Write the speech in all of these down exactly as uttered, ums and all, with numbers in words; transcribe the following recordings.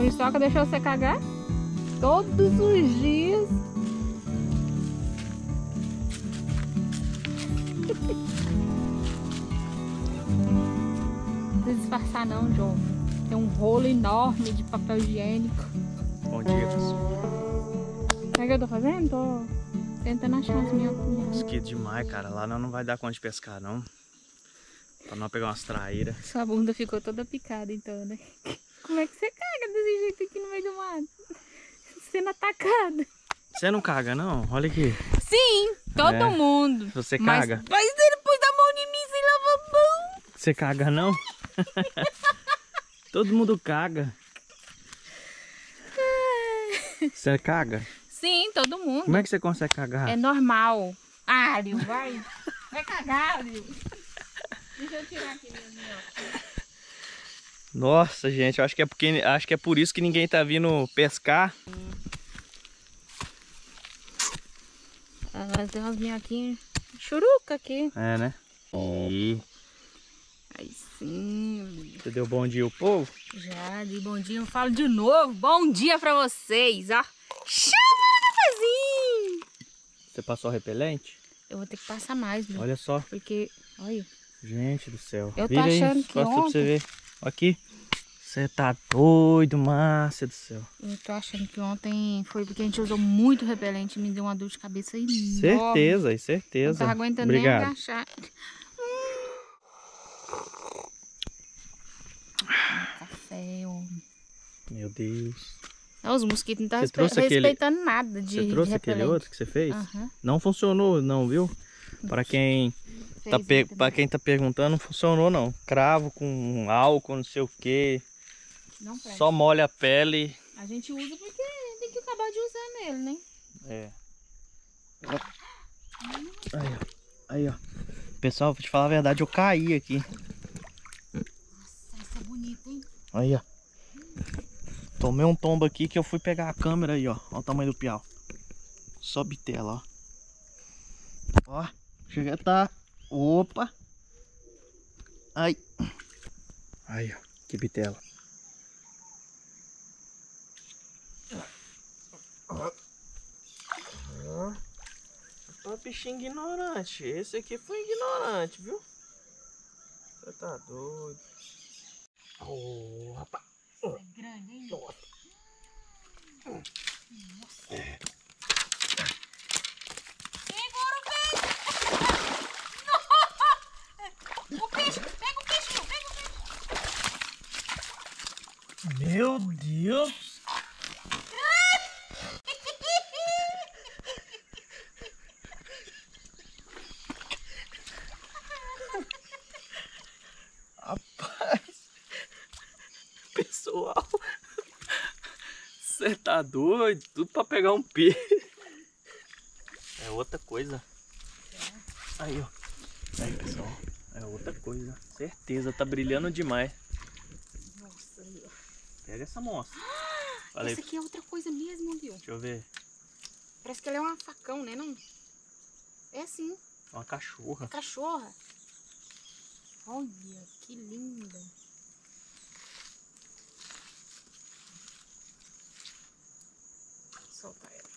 Muriçoca deixou você cagar? Todos os dias. Não precisa disfarçar não, João. Tem um rolo enorme de papel higiênico. Bom dia, pessoal. Sabe o que eu tô fazendo? Tô tentando achar as minhocas. Isso aqui é demais, cara. Lá não vai dar conta de pescar, não. Pra não pegar umas traíras. Sua bunda ficou toda picada, então, né? Como é que você caga desse jeito aqui no meio do mato? Sendo atacada. Você não caga, não? Olha aqui. Sim, todo É. mundo. Você Mas, caga? mas ele pôs a mão em mim sem lavar a mão. Você caga, não? Todo mundo caga. Você caga? Sim, todo mundo. Como é que você consegue cagar? É normal. Ah, Ariel, vai. Vai cagar, Ariel. Deixa eu tirar aqui minha minhoca. Nossa, gente, eu acho que é porque acho que é por isso que ninguém tá vindo pescar. Ah, tem umas minhoquinhas churuca aqui. É, né? E Aí sim. você deu bom dia ao povo? Já, de bom dia. Eu falo de novo. Bom dia pra vocês, ó. Chama, cafezinho. Você passou repelente? Eu vou ter que passar mais, meu. Olha só. Porque, olha. Gente do céu. Eu tô Vira aí, achando que encosta pra ontem- você ver. Aqui. Você tá doido, Márcia do céu. Eu tô achando que ontem foi porque a gente usou muito repelente e me deu uma dor de cabeça enorme. Certeza, e Não certeza. tava aguentando Obrigado. nem agachar. Café, homem. Meu Deus. Não, os mosquitos não estão Você trouxe aquele- respeitando nada de, Você de trouxe repelente. aquele outro que você fez? Aham. Não funcionou não, viu? Para quem tá Fez pe... ontem, para né? quem tá perguntando, não funcionou não. Cravo com álcool, não sei o que. Não presta. Só molha a pele. A gente usa porque tem que acabar de usar nele, né? É. Aí, ó. Aí, ó. Pessoal, vou te falar a verdade, eu caí aqui. Nossa, essa é bonita, hein? Aí, ó. Tomei um tombo aqui que eu fui pegar a câmera aí, ó. Olha o tamanho do piau. Só bitela, ó. Ó, chega a tá. Opa. Ai. Aí, ó. Que bitela. Ó, bichinho ignorante. Esse aqui foi ignorante, viu? Você tá doido. Oh, rapaz. É grande, hein? Nossa. Nossa. Segura o peixe! Nossa! O peixe! Pega o peixe, meu! Pega o peixe! Meu Deus. Rapaz. Pessoal. Você tá doido? Tudo pra pegar um peixe. É outra coisa. Aí, ó. Aí, pessoal. É outra coisa. Certeza, tá brilhando demais. Nossa, aí, ó. Pega essa moça. Falei, Essa aqui é outra coisa mesmo, viu? deixa eu ver. Parece que ela é uma facão, né, não? É sim, Uma cachorra. cachorra. Olha, que linda. Vou soltar ela.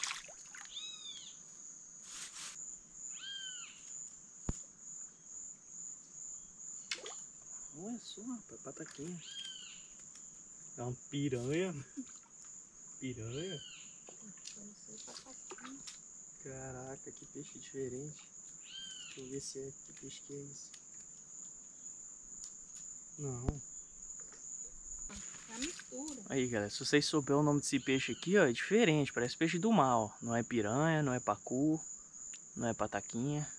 Olha só, rapaz, pataquinha. É uma piranha. Piranha? Caraca, que peixe diferente. Deixa eu ver se é que peixe que é esse. Não. É a mistura. Aí, galera, se vocês souberem o nome desse peixe aqui, ó, é diferente. Parece peixe do mar, ó. Não é piranha, não é pacu, não é pataquinha.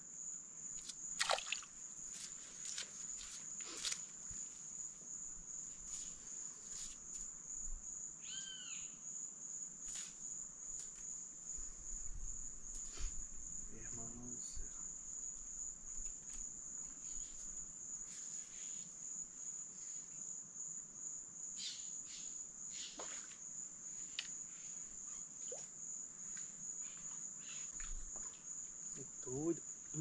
Irmão do céu. Doido.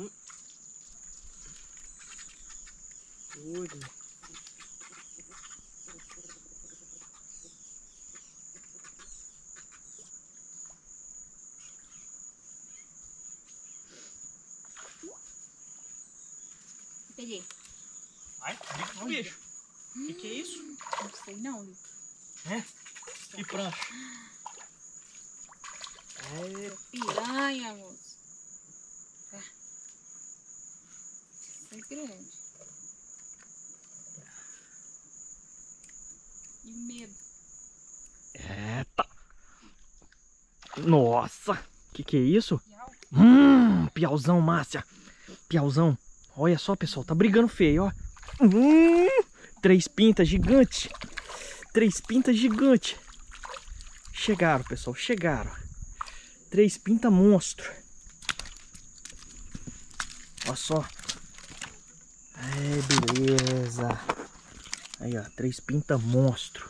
Olha. Ai, bico do bicho. O que, que é isso? Não sei não, Li. É? Que prancha. É piranha, moço. Ah. Isso é grande. E o medo. Eita. Nossa. Que que é isso? Piau. Hum, piauzão, Márcia. Piauzão. Olha só, pessoal. Tá brigando feio, ó. Hum, três pintas gigante. Três pintas gigante. Chegaram, pessoal. Chegaram. Três pintas monstro. Olha só. É, beleza. Aí, ó. Três pintas monstro.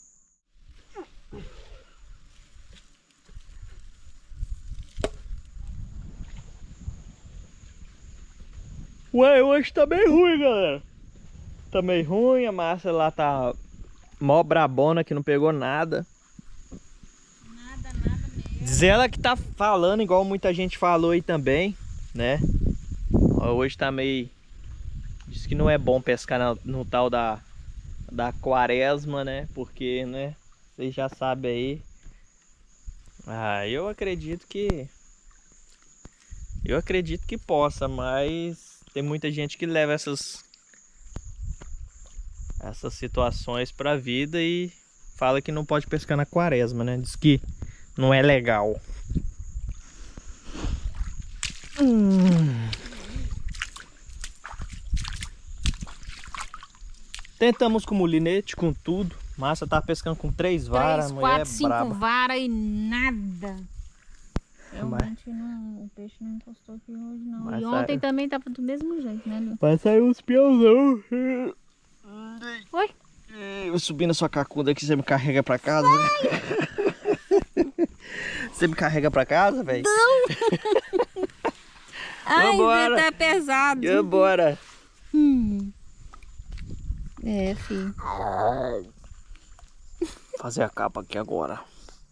Ué, hoje tá bem ruim, galera. Tá meio ruim, a Márcia lá tá mó brabona que não pegou nada. Nada, nada mesmo. Diz ela que tá falando igual muita gente falou aí também, né? Ó, hoje tá meio... Diz que não é bom pescar no, no tal da, da quaresma, né? Porque, né? Vocês já sabem aí. Ah, eu acredito que... Eu acredito que possa, mas... Tem muita gente que leva essas essas situações pra vida e fala que não pode pescar na quaresma, né? Diz que não é legal. Hum. Tentamos com mulinete, com tudo. Márcia tá pescando com três varas, Três, mulher quatro, é cinco braba. varas e nada. Mas- Realmente não, o peixe não encostou aqui hoje não. Mas E ontem sai- também tava do mesmo jeito, né, Lu? Vai sair uns piãozão. Oi? Eu subi na sua cacunda aqui, você me carrega pra casa? Você me carrega pra casa, velho? Ai, Vambora. tá pesado. Vambora. Hum. É, filho. Fazer a capa aqui agora.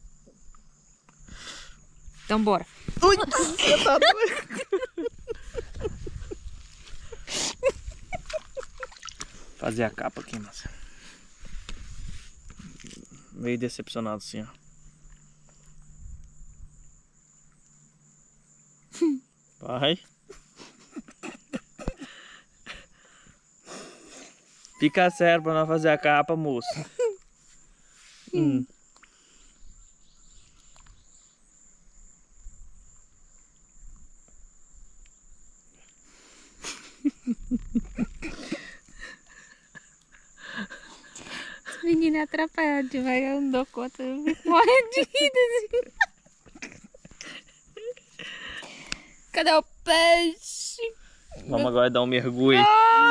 Então bora. Ui, você tá doido? Fazer a capa aqui, Márcia. Meio decepcionado assim, ó. Vai. Fica sério pra nós fazer a capa, moço. Hum. Esse menino é atrapalhado demais, eu não dou conta, eu fico morrendo de rir assim. Cadê o peixe? Vamos agora dar um mergulho.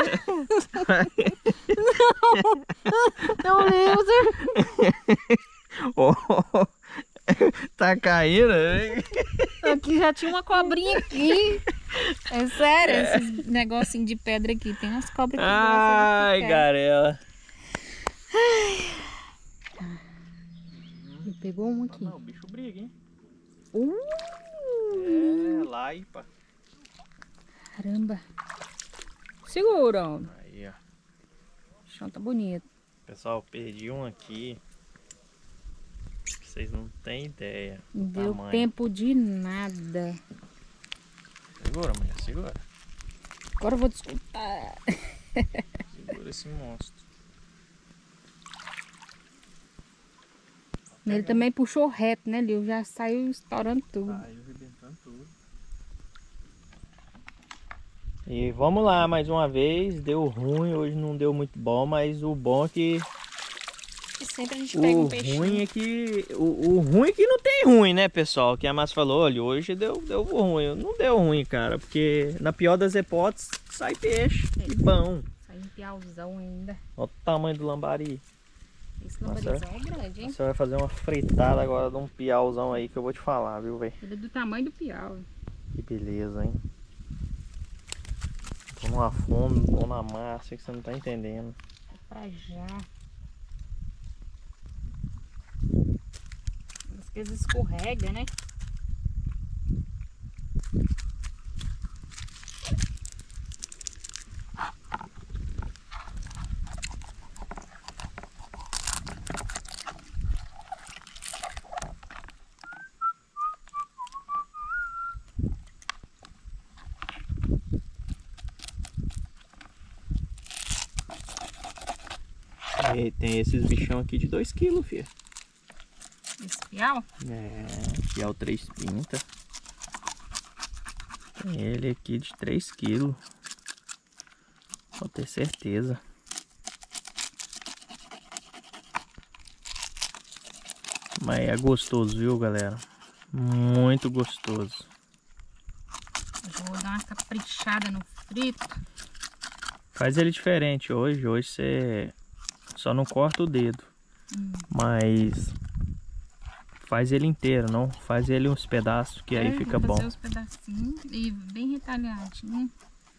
Não lembro. Oh, tá caindo, hein? Aqui já tinha uma cobrinha aqui. É sério, esses negocinhos de pedra aqui. Tem umas cobras que Ai, gostam de garela. Ele pegou um aqui. Não, o bicho briga, hein? Uh, É, laipa. caramba. Segura, homem. Aí, ó. O chão tá bonito. Pessoal, perdi um aqui. Vocês não têm ideia. do Não deu tamanho. tempo de nada. Segura, mulher, segura. Agora eu vou descontar. Segura esse monstro. Ele também puxou reto, né, Lil? Já saiu estourando tudo. Saiu arrebentando tudo. E vamos lá, mais uma vez. Deu ruim, hoje não deu muito bom, mas o bom é que... E sempre a gente pega O um peixinho. ruim é que... O, o ruim é que não tem ruim, né, pessoal? Que a Márcia falou, olha, hoje deu, deu ruim. Não deu ruim, cara, porque na pior das hipóteses, sai peixe. Que bom. Sai um piauzão ainda. Olha o tamanho do lambari. Esse Nossa, lambarizão é grande, hein? Você vai fazer uma fritada agora de um piauzão aí que eu vou te falar, viu, velho? Ele é do tamanho do piau. Que beleza, hein? Tô numa fome, tô na massa que você não tá entendendo. É pra já. As coisas escorrega, né? E tem esses bichão aqui de dois quilos, filha. Esse piau? É, piau três pinta. Tem ele aqui de três quilos. Pode ter certeza. Mas é gostoso, viu, galera? Muito gostoso. Eu vou dar uma caprichada no frito. Faz ele diferente hoje. Hoje você só não corta o dedo. Hum. Mas faz ele inteiro, não? Faz ele uns pedaços que é, aí fica vou fazer bom. Uns pedacinhos e bem retalhadinho.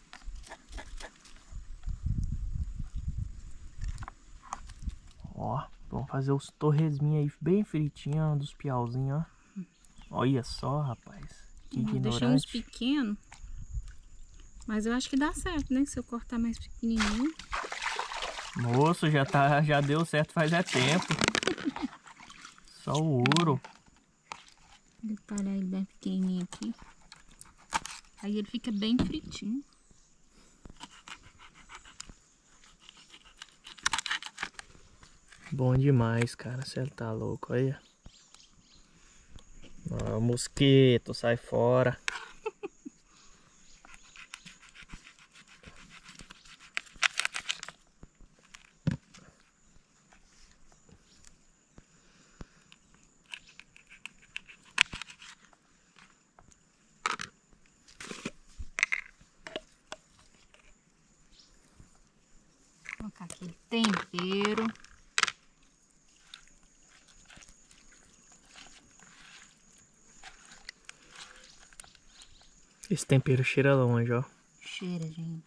Ó, vamos fazer os torresminhos aí bem fritinhos dos piauzinhos, ó. Olha só, rapaz. Que ignorante. Deixei uns pequenos. Mas eu acho que dá certo, né? Se eu cortar mais pequenininho. Moço, já, tá, já deu certo faz é tempo. Só o ouro. Detalhar ele bem pequenininho aqui. Aí ele fica bem fritinho. Bom demais, cara. Você tá louco, olha. Ó, mosquito, sai fora. Vou colocar aqui tempero. Esse tempero cheira longe, ó. Cheira, gente.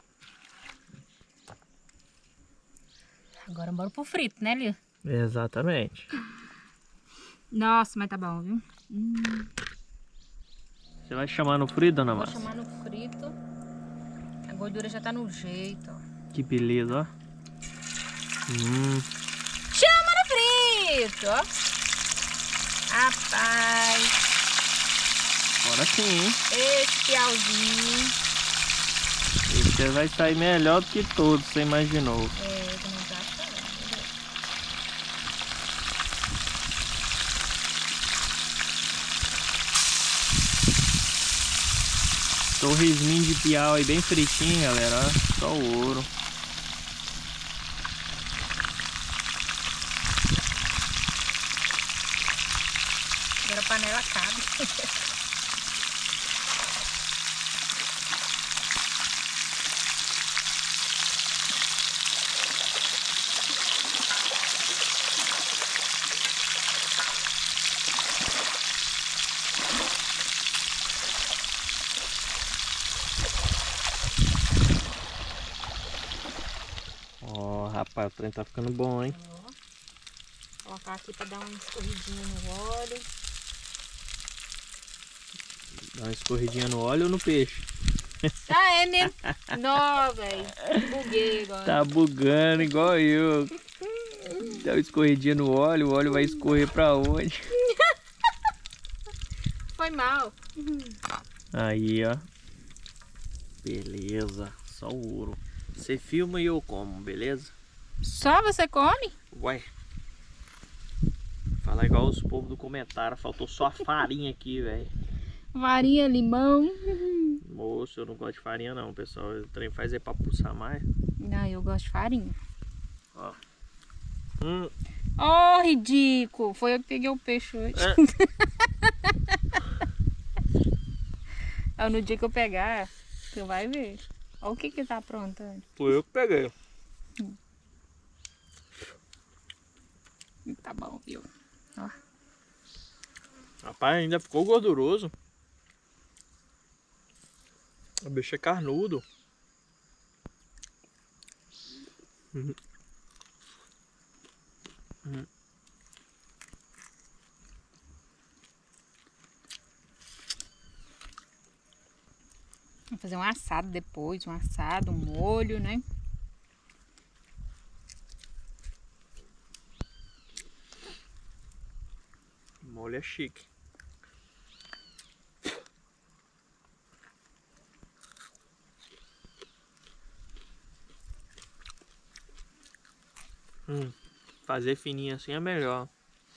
Agora bora pro frito, né, Lio? Exatamente. Nossa, mas tá bom, viu? Hum. Você vai chamar no frito, dona Márcia? Vou chamar no frito. A gordura já tá no jeito, ó. Que beleza, ó. Hum. Chama no frito, ó. Rapaz. Agora sim, hein? Esse piauzinho. Esse vai sair melhor do que todos, você imaginou. É, eu não tá achando. Torresminho de piau aí bem fritinho, galera. Ó. Só o ouro. Agora a panela cabe. Ó, oh, rapaz, o trem tá ficando bom, hein? Vou colocar aqui pra dar uma escorridinha no óleo. Dá uma escorridinha no óleo ou no peixe? Ah, é, né? Não, velho. Buguei agora. Tá bugando igual eu. Dá uma escorridinha no óleo, o óleo vai escorrer pra onde? Foi mal. Aí, ó. Beleza, só o ouro. Você filma e eu como, beleza? Só você come? Ué. Fala igual os povos do comentário, faltou só a farinha aqui, velho. Farinha, limão. Moço, eu não gosto de farinha não, pessoal. O trem faz é pra pulsar mais. Não, eu gosto de farinha. Ó. Hum. Oh, ridículo. Foi eu que peguei o peixe hoje. É. No dia que eu pegar, tu vai ver. Olha o que que tá aprontando. Foi eu que peguei. Hum. Tá bom, viu? Ó. Rapaz, ainda ficou gorduroso. O bicho é carnudo. Uhum. Uhum. Vou fazer um assado depois, um assado, um molho, né? O molho é chique. Hum, fazer fininho assim é melhor.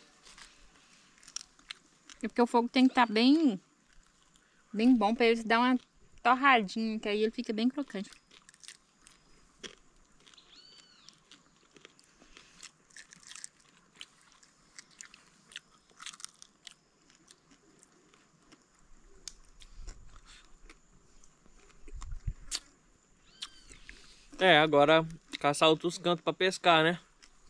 É porque o fogo tem que estar bem, bem bom pra ele dar uma torradinha, que aí ele fica bem crocante. É, agora caçar outros cantos pra pescar, né?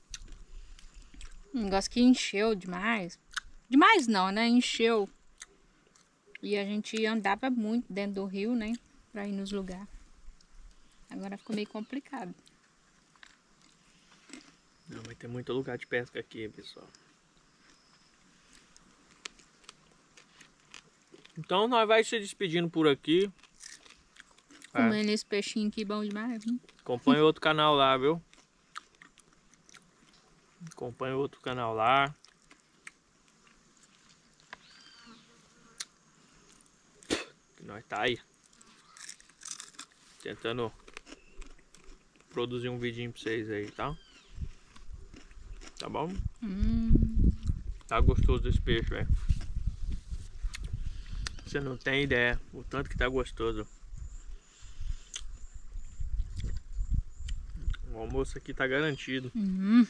Um negócio que encheu demais. Demais não, né? Encheu. E a gente andava muito dentro do rio, né? Pra ir nos lugares. Agora ficou meio complicado. Não, vai ter muito lugar de pesca aqui, pessoal. Então nós vai se despedindo por aqui. Comendo esse peixinho aqui bom demais. Hein? Acompanha outro canal lá, viu? Acompanha outro canal lá. Que nós tá aí. Tentando produzir um vidinho pra vocês aí, tá? Tá bom? Hum. Tá gostoso esse peixe, velho. Você não tem ideia o tanto que tá gostoso. O almoço aqui tá garantido. Hum.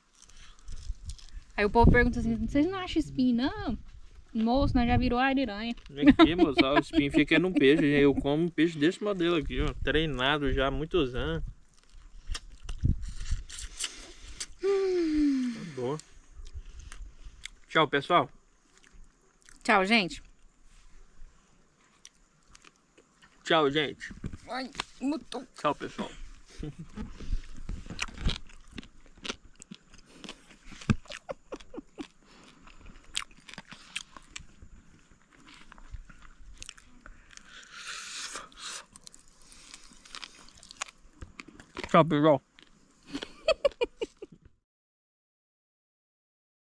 Aí o povo pergunta assim, vocês não acham espinho, não? Moço, nós já virou ariranha. Aqui, moço, ó, o espinho fica num peixe. Eu como um peixe desse modelo aqui, ó. Treinado já há muitos anos. Hum. Tá bom. Tchau, pessoal. Tchau, gente. Tchau, gente. Ai, mutou. Tchau, pessoal. Tchau, pessoal.